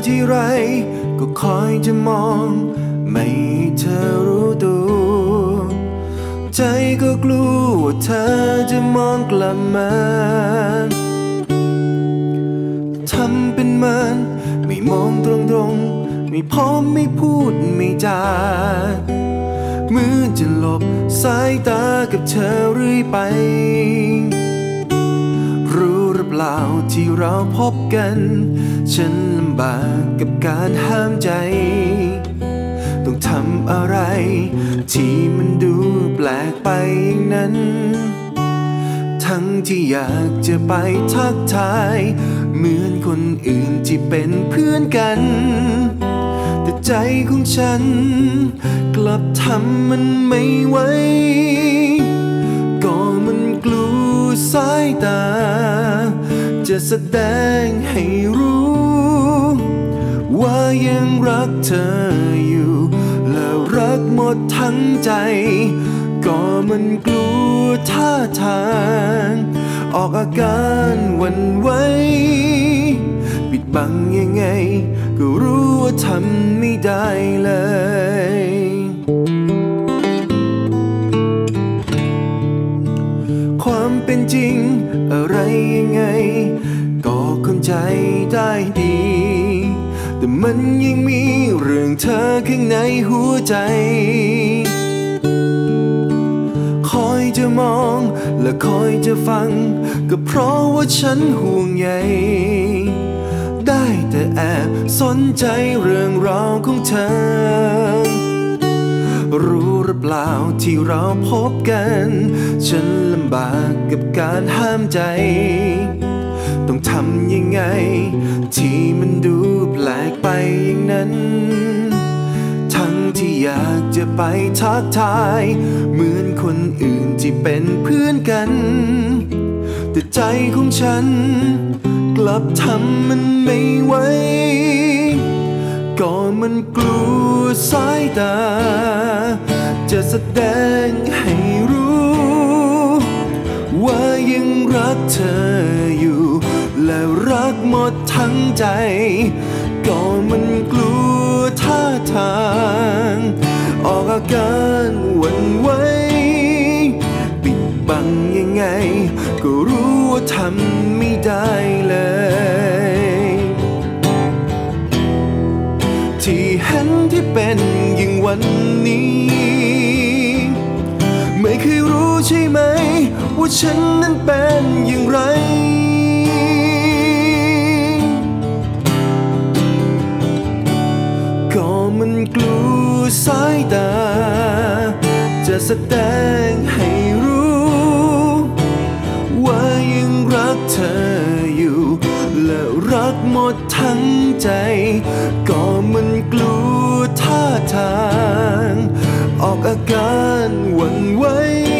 ที่ไรก็คอยจะมองไม่ให้เธอรู้ตัวใจก็กลัวว่าเธอจะมองกลับมาทำเป็นมันไม่มองตรงๆไม่พร้อมไม่พูดไม่จามือจะหลบสายตากับเธอเรื่อยไปรู้หรือเปล่าที่เราพบกันฉันลำบากกับการห้ามใจต้องทำอะไรที่มันดูแปลกไปอย่างนั้นทั้งที่อยากจะไปทักทายเหมือนคนอื่นที่เป็นเพื่อนกันแต่ใจของฉันกลับทำมันไม่ไหวก็มันกลัวสายตาจะแสดงให้รู้ว่ายังรักเธออยู่และรักหมดทั้งใจก็มันกลัวท่าทางออกอาการหวั่นไหวปิดบังยังไงก็รู้ว่าทำไม่ได้เลยความเป็นจริงอะไรยังไงก็เข้าใจได้ดีแต่มันยังมีเรื่องเธอข้างในหัวใจคอยจะมองและคอยจะฟังก็เพราะว่าฉันห่วงใยได้แต่แอบสนใจเรื่องราวของเธอรู้หรือเปล่าที่เราพบกันฉันลำบากกับการห้ามใจต้องทำยังไงที่มันดูแปลกไปอย่างนั้นทั้งที่อยากจะไปทักทายเหมือนคนอื่นที่เป็นเพื่อนกันแต่ใจของฉันกลับทำมันไม่ไหวก็มันกลัวสายตาจะแสดงให้รู้ว่ายังรักเธออยู่และรักหมดทั้งใจก็มันกลัวท่าทางออกอาการหวั่นไหวปิดบังยังไงก็รู้ว่าทำไม่ได้เลยที่เห็นที่เป็นอย่างวันนี้ไม่เคยรู้ใช่ไหมว่าฉันนั้นเป็นอย่างไรก็มันกลัวสายตาจะแสดงให้รู้ว่ายังรักเธออยู่และรักหมดทั้งใจก็มันกลัวท่าทางออกอาการหวั่นไหว